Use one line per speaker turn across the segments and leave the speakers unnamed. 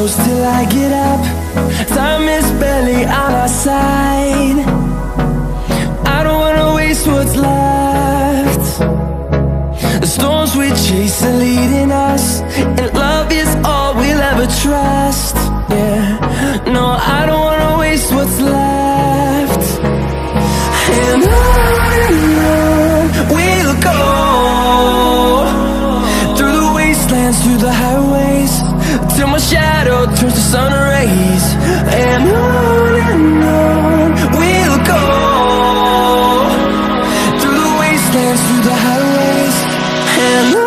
close till I get up. Time is barely on our side. I don't wanna waste what's left. The storms we chase are leading us, and love is all we'll ever trust. Yeah, no, I don't wanna waste what's left. And on we'll go, through the wastelands, through the highways, till my shadow turns to sun rays. And on we'll go, through the wastelands, through the highways, and on we'll go.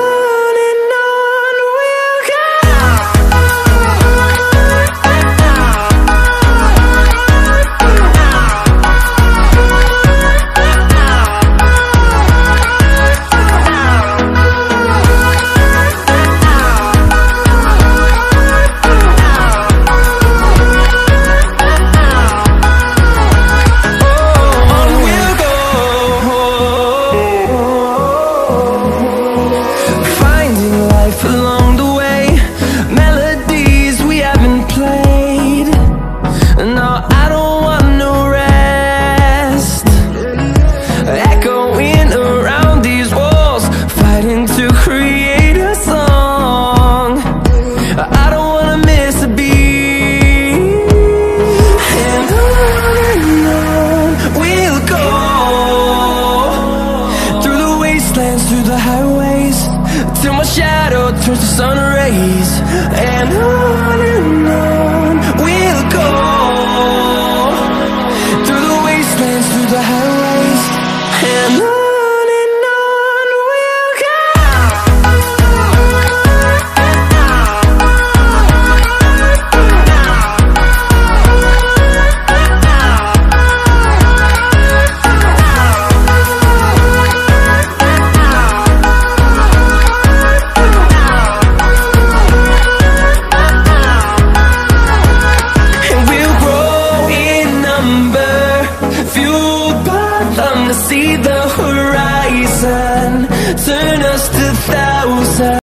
Along the way, melodies we haven't played. No, I don't want no rest. Echoing around these walls, fighting to create a song. I don't wanna miss a beat. And on we'll go, through the wastelands, through the highways, till my shadow turns to sun rays. And